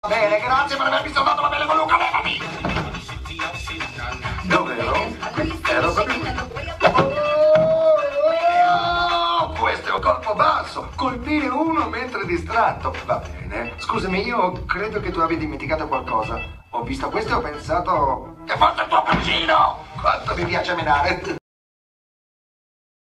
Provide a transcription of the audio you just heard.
Bene, grazie per avermi salvato la pelle con Luca, levami! Dove ero? Ero proprio qui. Questo è un colpo basso. Colpire uno mentre distratto. Va bene. Scusami, io credo che tu abbia dimenticato qualcosa. Ho visto questo e ho pensato... Che fosse il tuo cugino! Quanto mi piace menare!